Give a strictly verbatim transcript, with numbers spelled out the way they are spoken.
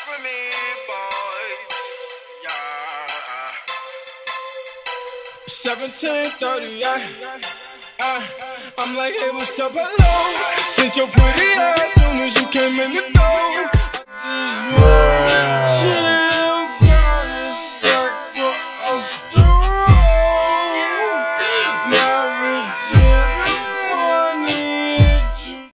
with me, boy. Yeah. seventeen thirty-eight. Uh, I'm like, hey, what's up, hello? Sent your pretty ass soon as you came in the door.